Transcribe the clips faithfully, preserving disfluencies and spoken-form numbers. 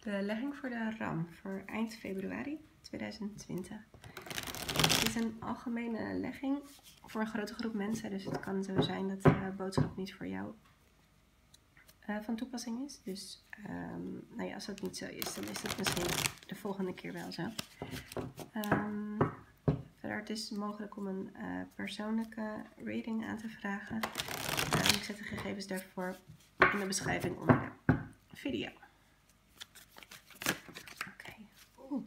Belegging voor de RAM voor eind februari tweeduizend twintig. Het is een algemene legging voor een grote groep mensen, dus het kan zo zijn dat de boodschap niet voor jou uh, van toepassing is. Dus um, nou ja, als dat niet zo is, dan is het misschien de volgende keer wel zo. Um, verder, het is mogelijk om een uh, persoonlijke reading aan te vragen. Uh, ik zet de gegevens daarvoor in de beschrijving onder de video. Oké, oeh.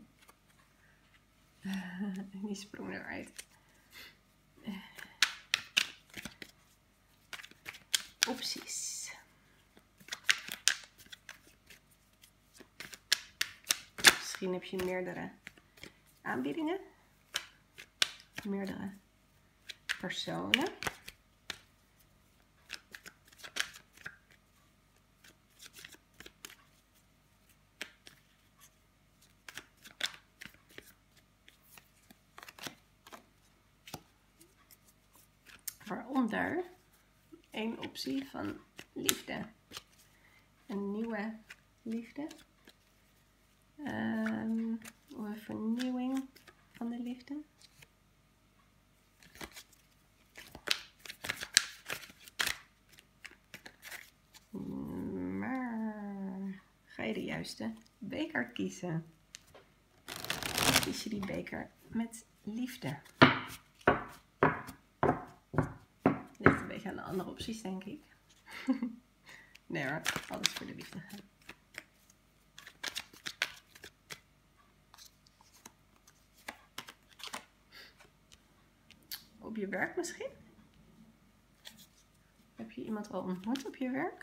Uh, die sprong eruit. Uh. Opties. Misschien heb je meerdere aanbiedingen, meerdere personen. Waaronder één optie van liefde. Een nieuwe liefde. Um, een vernieuwing van de liefde. Maar ga je de juiste beker kiezen? Dan kies je die beker met liefde. Ligt een beetje aan de andere opties, denk ik. Nee hoor, alles voor de liefde gaan. Op je werk misschien? Heb je iemand al ontmoet op je werk?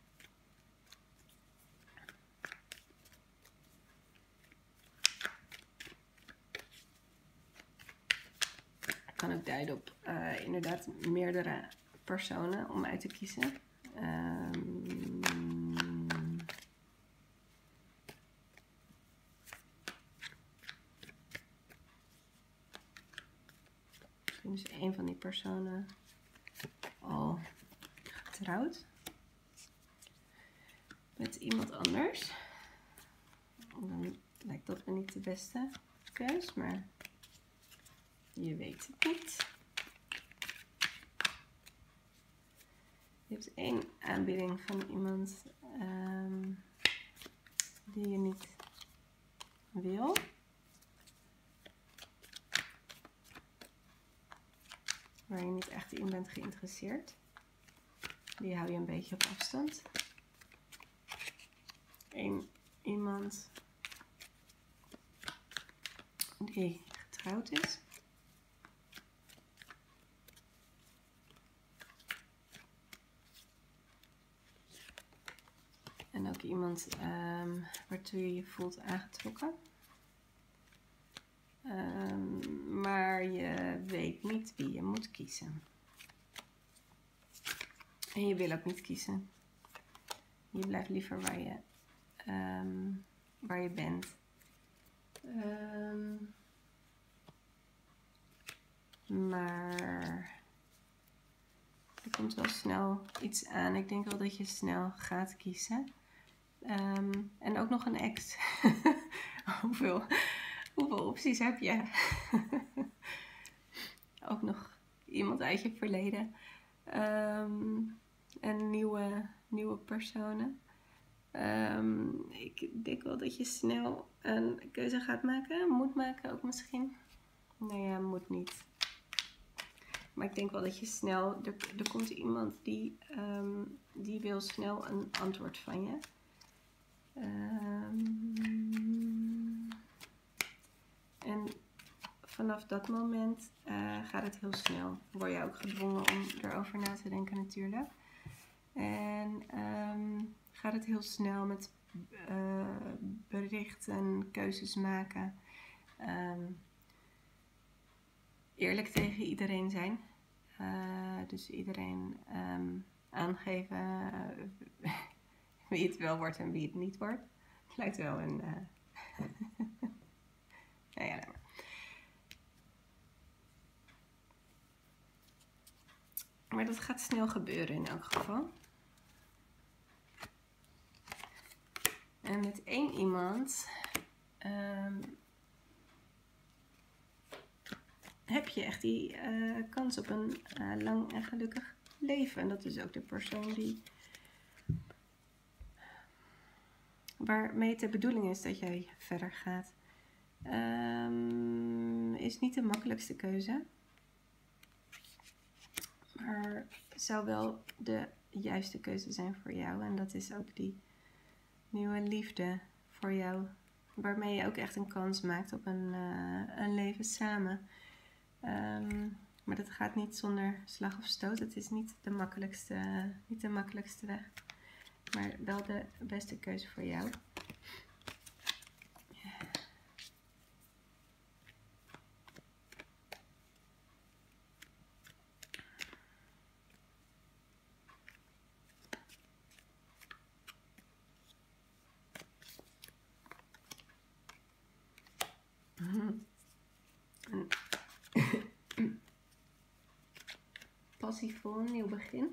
Het kan ook duiden op uh, inderdaad meerdere personen om uit te kiezen. Um, misschien is een van die personen al getrouwd met iemand anders. Dan lijkt dat me niet de beste keus, maar je weet het niet. Je hebt één aanbieding van iemand um, die je niet wil. Waar je niet echt in bent geïnteresseerd. Die hou je een beetje op afstand. Eén iemand die getrouwd is. En ook iemand um, waartoe je je voelt aangetrokken. Um, maar je weet niet wie je moet kiezen. En je wil ook niet kiezen. Je blijft liever waar je, um, waar je bent. Um, maar er komt wel snel iets aan. Ik denk wel dat je snel gaat kiezen. Um, en ook nog een ex. Hoeveel, hoeveel opties heb je? Ook nog iemand uit je verleden. Um, en nieuwe, nieuwe personen. Um, ik denk wel dat je snel een keuze gaat maken. Moet maken ook misschien. Nou ja, moet niet. Maar ik denk wel dat je snel... Er, er komt iemand die, um, die wil snel een antwoord van je. Um, en vanaf dat moment uh, gaat het heel snel. Word je ook gedwongen om erover na te denken natuurlijk. En um, gaat het heel snel met uh, berichten, keuzes maken. Um, eerlijk tegen iedereen zijn. Uh, dus iedereen um, aangeven uh, wie het wel wordt en wie het niet wordt. Het lijkt wel een... Uh... nou ja, nou maar. Maar dat gaat snel gebeuren in elk geval. En met één iemand um, heb je echt die uh, kans op een uh, lang en gelukkig leven. En dat is ook de persoon die waarmee het de bedoeling is dat jij verder gaat. Um, is niet de makkelijkste keuze. Maar zou wel de juiste keuze zijn voor jou. En dat is ook die nieuwe liefde voor jou. Waarmee je ook echt een kans maakt op een, uh, een leven samen. Um, maar dat gaat niet zonder slag of stoot. Het is niet de makkelijkste, uh, niet de makkelijkste weg. Maar wel de beste keuze voor jou. Passievol, nieuw begin.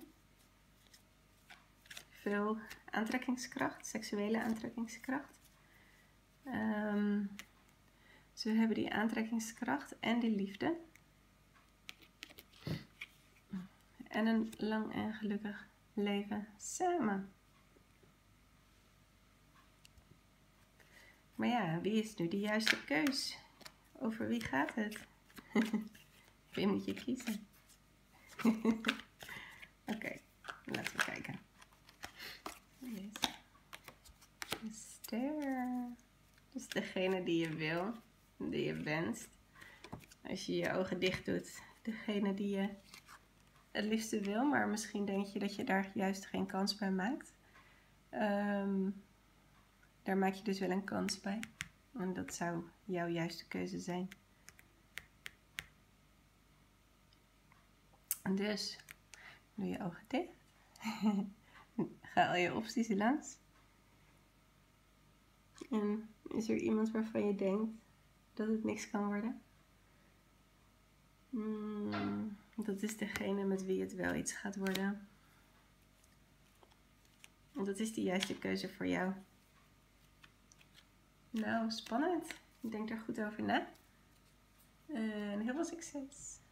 Veel aantrekkingskracht, seksuele aantrekkingskracht. Um, ze hebben die aantrekkingskracht en die liefde. En een lang en gelukkig leven samen. Maar ja, wie is nu de juiste keus? Over wie gaat het? Wie moet je kiezen? Oké, okay, laten we kijken. Yes. De ster. Dus degene die je wil, die je wenst. Als je je ogen dicht doet, degene die je het liefste wil, maar misschien denk je dat je daar juist geen kans bij maakt. Um, daar maak je dus wel een kans bij. En dat zou jouw juiste keuze zijn. Dus, doe je ogen dicht. Ga al je opties langs. En is er iemand waarvan je denkt dat het niks kan worden? Hmm, dat is degene met wie het wel iets gaat worden. Want dat is de juiste keuze voor jou. Nou, spannend. Ik denk er goed over na. En heel veel succes.